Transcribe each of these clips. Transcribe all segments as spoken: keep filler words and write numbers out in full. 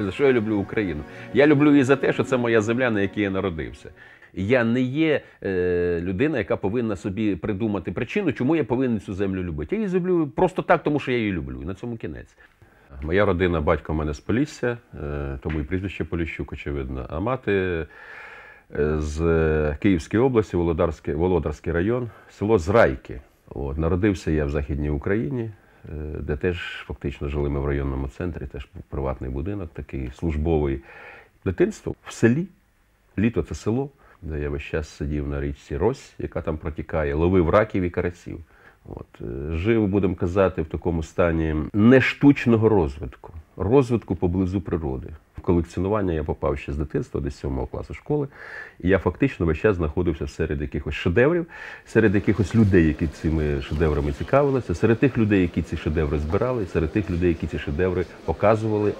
За що я люблю Україну? Я люблю її за те, що це моя земля, на якій я народився. Я не є е, людина, яка повинна собі придумати причину, чому я повинен цю землю любити. Я її люблю просто так, тому що я її люблю. І на цьому кінець. Моя родина, батько в мене з Полісся, е, тому і прізвище Поліщук, очевидно. А мати е, з Київської області, Володарський, Володарський район, село Зрайки. От, народився я в Західній Україні, е, де теж фактично жили ми в районному центрі, теж був приватний будинок, такий службовий. Дитинство в селі, літо це село, де я весь час сидів на річці Рось, яка там протікає, ловив раків і карасів. От. Жив, будемо казати, в такому стані не штучного розвитку, розвитку поблизу природи. В колекціонування я попав ще з дитинства, десь сьомого класу школи, і я фактично весь час знаходився серед якихось шедеврів, серед якихось людей, які цими шедеврами цікавилися, серед тих людей, які ці шедеври збирали, серед тих людей, які ці шедеври показували.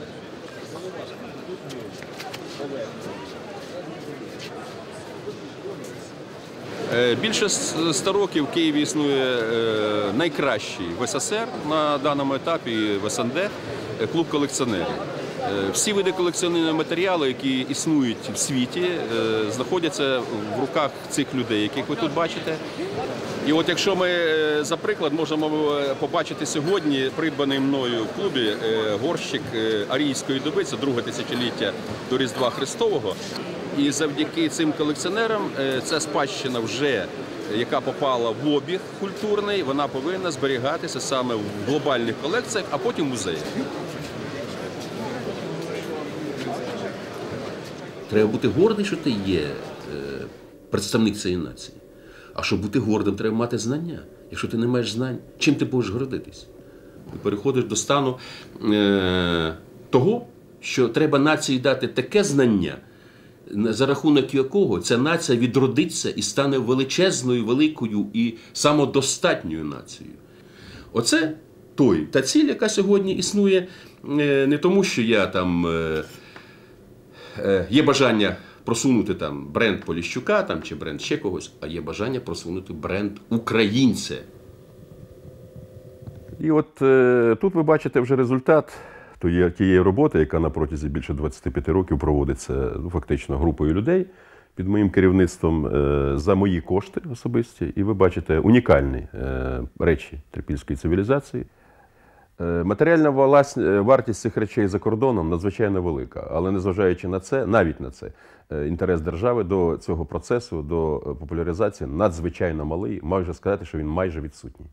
Більше ста років в Києві існує найкращий в ес ес ер на даному етапі, в ес ен де, клуб колекціонерів. Всі види колекціонерного матеріалу, які існують в світі, знаходяться в руках цих людей, яких ви тут бачите. І от якщо ми, за приклад, можемо побачити сьогодні придбаний мною в клубі горщик арійської доби, це друге тисячоліття до Різдва Христового. І завдяки цим колекціонерам ця спадщина вже, яка попала в обіг культурний, вона повинна зберігатися саме в глобальних колекціях, а потім в музеях. Треба бути гордий, що ти є представник цієї нації. А щоб бути гордим, треба мати знання. Якщо ти не маєш знань, чим ти будеш гордитись? Ти переходиш до стану е- того, що треба нації дати таке знання, за рахунок якого ця нація відродиться і стане величезною, великою і самодостатньою нацією. Оце той, та ціль, яка сьогодні існує не тому, що я там, е, е, є бажання просунути там бренд Поліщука там, чи бренд ще когось, а є бажання просунути бренд українця. І от е, тут ви бачите вже результат тієї роботи, яка на протязі більше двадцяти п'яти років проводиться ну, фактично групою людей під моїм керівництвом е, за мої кошти особисті. І ви бачите унікальні е, речі трипільської цивілізації. Е, матеріальна вартість цих речей за кордоном надзвичайно велика, але незважаючи на це, навіть на це, е, інтерес держави до цього процесу, до популяризації надзвичайно малий, можна сказати, що він майже відсутній.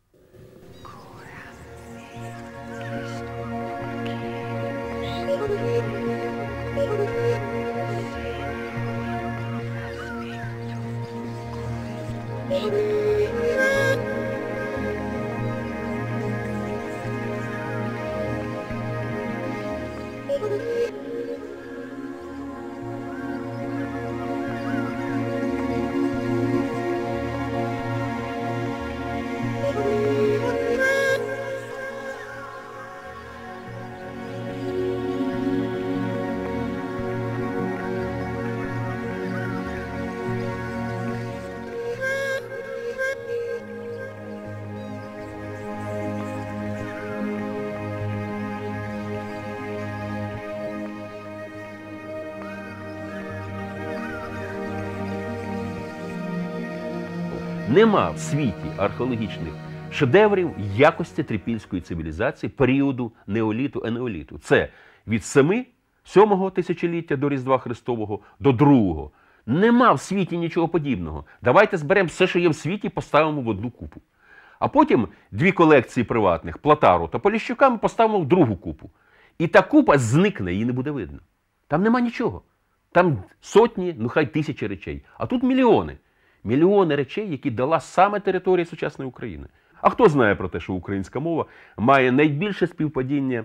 Нема в світі археологічних шедеврів якості трипільської цивілізації періоду неоліту, енеоліту. Це від сьомого тисячоліття до Різдва Христового до другого. Нема в світі нічого подібного. Давайте зберемо все, що є в світі, поставимо в одну купу. А потім дві колекції приватних, Платару та Поліщука, ми поставимо в другу купу. І та купа зникне, її не буде видно. Там нема нічого. Там сотні, ну хай тисячі речей. А тут мільйони. Мільйони речей, які дала саме територія сучасної України. А хто знає про те, що українська мова має найбільше співпадіння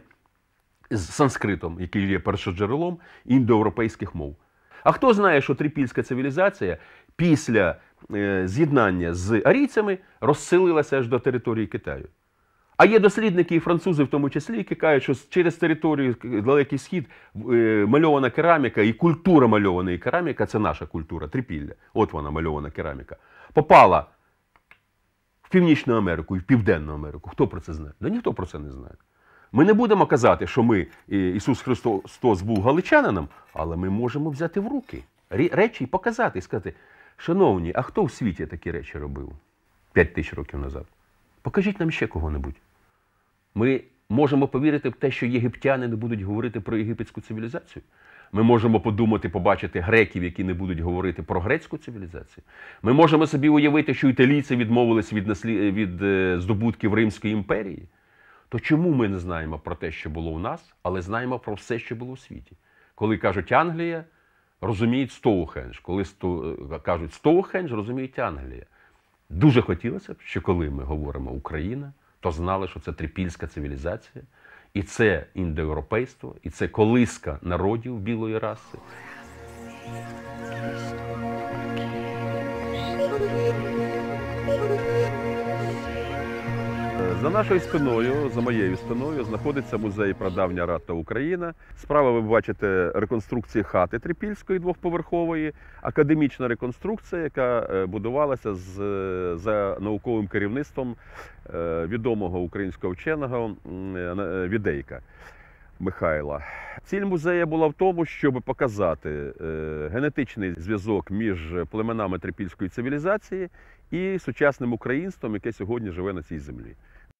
з санскритом, який є першоджерелом індоєвропейських мов? А хто знає, що трипільська цивілізація після е, з'єднання з арійцями розселилася аж до території Китаю? А є дослідники і французи в тому числі, які кажуть, що через територію Далекий Схід е, мальована кераміка і культура мальованої кераміки, це наша культура, Трипілля, от вона мальована кераміка, попала в Північну Америку і в Південну Америку. Хто про це знає? Да ніхто про це не знає. Ми не будемо казати, що ми, Ісус Христос був галичанином, але ми можемо взяти в руки речі і показати, і сказати, шановні, а хто в світі такі речі робив п'ять тисяч років назад? Покажіть нам ще кого-небудь. Ми можемо повірити в те, що єгиптяни не будуть говорити про єгипетську цивілізацію. Ми можемо подумати, побачити греків, які не будуть говорити про грецьку цивілізацію. Ми можемо собі уявити, що італійці відмовились від, наслі... від здобутків Римської імперії. То чому ми не знаємо про те, що було у нас, але знаємо про все, що було у світі? Коли кажуть Англія, розуміють Стоухендж. Коли сто... кажуть Стоухендж, розуміють Англія. Дуже хотілося б, що коли ми говоримо Україна, то знали, що це трипільська цивілізація, і це індоєвропейство, і це колиска народів білої раси. За нашою спиною, за моєю спиною, знаходиться музей «Прадавня Рата Україна». Справа ви бачите реконструкції хати трипільської двохповерхової, академічна реконструкція, яка будувалася з, за науковим керівництвом відомого українського вченого Відейка Михайла. Ціль музею була в тому, щоб показати генетичний зв'язок між племенами трипільської цивілізації і сучасним українством, яке сьогодні живе на цій землі.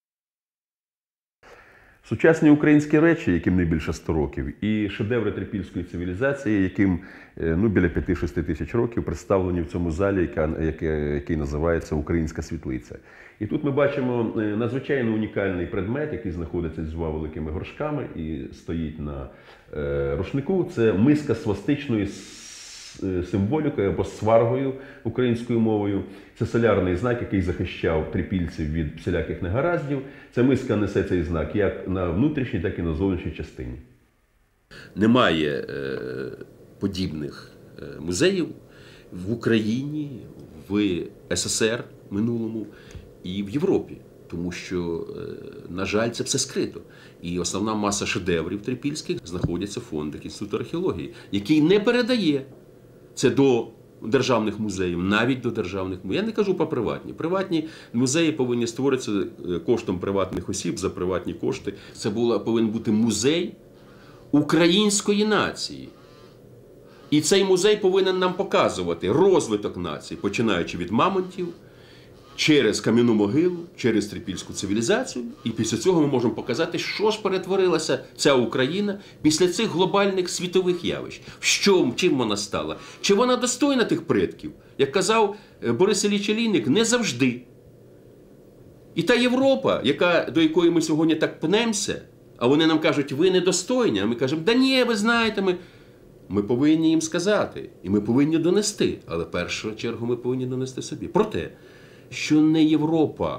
Сучасні українські речі, яким не більше ста років, і шедеври трипільської цивілізації, яким ну, біля п'яти-шести тисяч років, представлені в цьому залі, яка, який, який називається «Українська світлиця». І тут ми бачимо надзвичайно унікальний предмет, який знаходиться з двома великими горшками і стоїть на е, рушнику. Це миска свастичної символікою або сваргою українською мовою. Це солярний знак, який захищав трипільців від всіляких негараздів. Ця миска несе цей знак як на внутрішній, так і на зовнішній частині. Немає е, подібних е, музеїв в Україні, в ес ес ер минулому і в Європі. Тому що, е, на жаль, це все скрито. І основна маса шедеврів трипільських знаходяться в фондах Інституту археології, який не передає це до державних музеїв, навіть до державних музеїв. Я не кажу про приватні. Приватні музеї повинні створитися коштом приватних осіб за приватні кошти. Це була, повинен бути музей української нації. І цей музей повинен нам показувати розвиток нації, починаючи від мамонтів, через кам'яну могилу, через трипільську цивілізацію. І після цього ми можемо показати, що ж перетворилася ця Україна після цих глобальних світових явищ. Що, чим вона стала? Чи вона достойна тих предків? Як казав Борис Ілліч Олійник, не завжди. І та Європа, яка, до якої ми сьогодні так пнемося, а вони нам кажуть, ви недостойні, а ми кажемо, да ні, ви знаєте, ми... Ми повинні їм сказати, і ми повинні донести, але в першу чергу ми повинні донести собі. Проте, що не Європа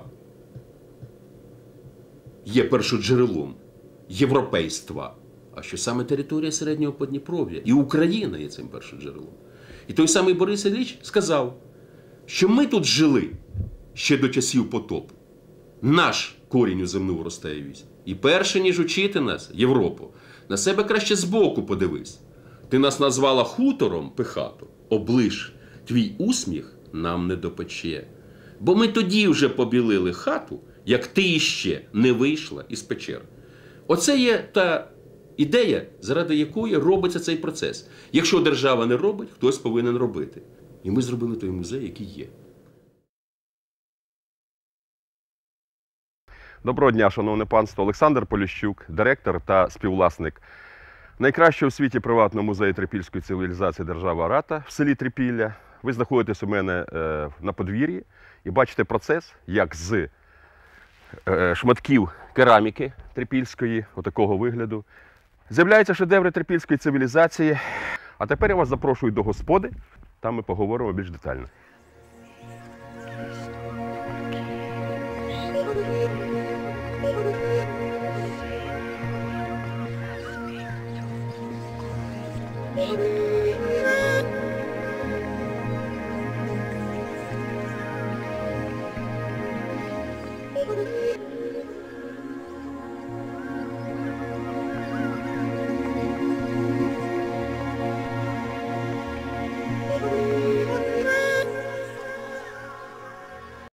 є першоджерелом європейства, а що саме територія Середнього Подніпров'я. І Україна є цим першоджерелом. І той самий Борис Ілліч сказав, що ми тут жили ще до часів потопу. Наш корінь у земну вростає вісь. І перше, ніж учити нас, Європу, на себе краще збоку подивись. Ти нас назвала хутором, пихато, облиш, твій усміх нам не допече. Бо ми тоді вже побілили хату, як ти іще не вийшла із печер. Оце є та ідея, заради якої робиться цей процес. Якщо держава не робить, хтось повинен робити. І ми зробили той музей, який є. Доброго дня, шановне панство. Олександр Поліщук, директор та співвласник найкращого у світі приватного музею трипільської цивілізації «Держава Рата» в селі Тrypillya. Ви знаходитесь у мене е, на подвір'ї і бачите процес, як з е, шматків кераміки трипільської, отакого вигляду, з'являються шедеври трипільської цивілізації. А тепер я вас запрошую до господи, там ми поговоримо більш детально. Thank you.